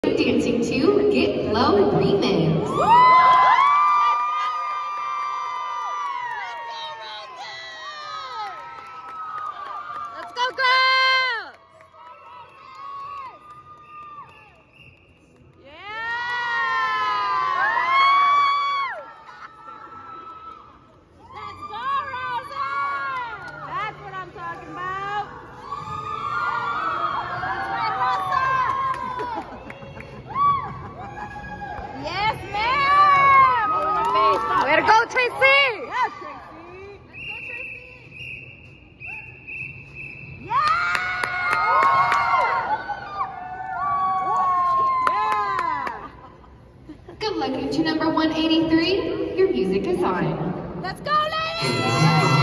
Dancing to Get Low Remix. Let's go, girls! Yeah! Let's go, Rosa! That's what I'm talking about. That's right, Rosa! Yes, ma'am! Way to go, Tracy! Yes, Tracy! Let's go, Tracy! Yeah! Good luck to number 183. Your music is on. Let's go, ladies!